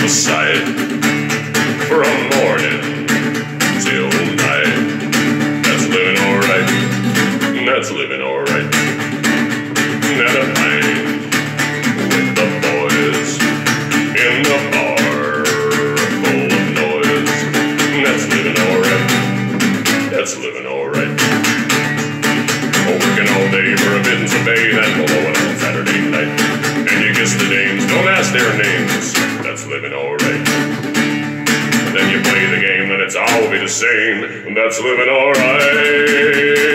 the side from morning till night. That's living alright. That's living alright. At a pint with the boys in the bar full of noise. That's living alright. That's living alright. Working all day for a pittance of pay, then blowing on Saturday night. And you kiss the dames, don't ask their names. That's living alright. Then you play the game and it's all be the same. That's living alright.